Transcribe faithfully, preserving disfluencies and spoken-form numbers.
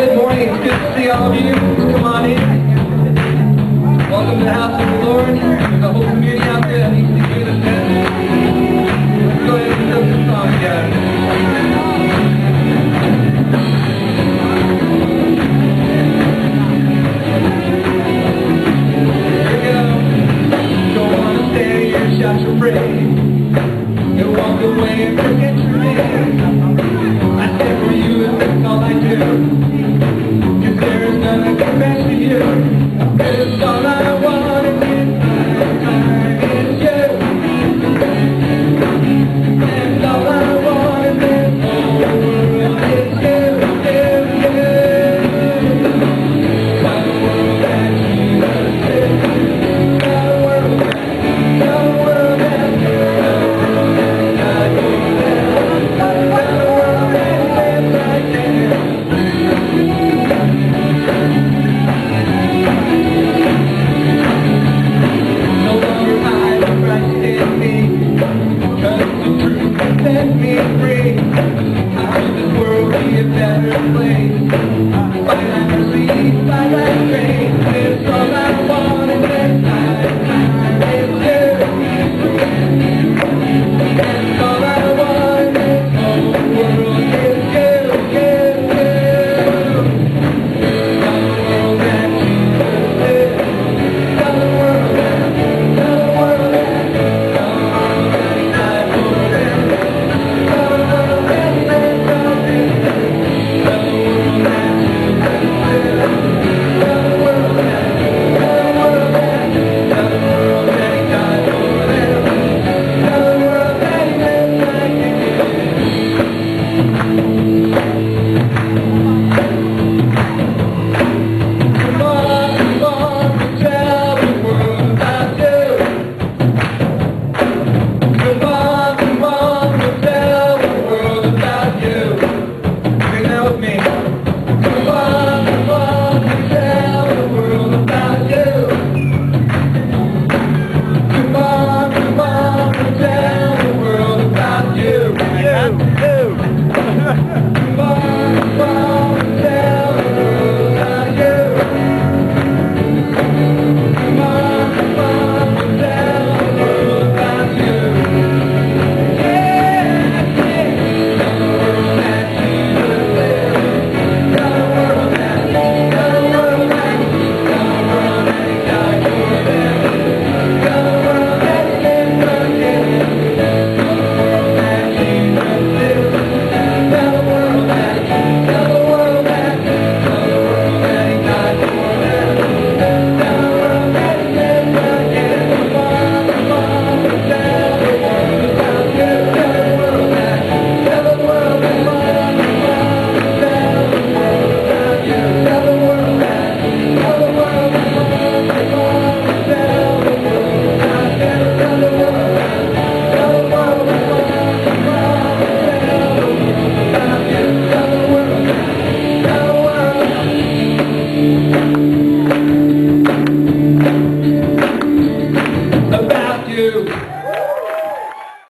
Good morning. It's good to see all of you. Come on in. Welcome to the house of the Lord. There's a whole community out there that needs to hear this message. Let's go ahead and sing this song together. Here we go. Don't want to stay here, shout your praise. You walk away and forget your name. I stand for you and that's all I do. Cause there is none that compares to you. It's all I want in this time is you. And all I want in this whole world is you, you, you. Tell the world that Jesus is. Tell the world that, tell the world that, tell the world that God is there. Tell the world that He lives right there. No longer I, but Christ in me. Cause the truth can set me free. How should this world be a better place? By that mercy, by that grace, it's all I want in this time. It's you. It's all I want in this whole world is you, you, you. Tell the world that Jesus lives. Tell the world that, tell the world that, tell the world that He died for them. Tell the world that He lives on this earth. Tell the world that Jesus lives. Tell the world that, tell the world that, tell the world that He died for them. Tell the world that He lives like He did.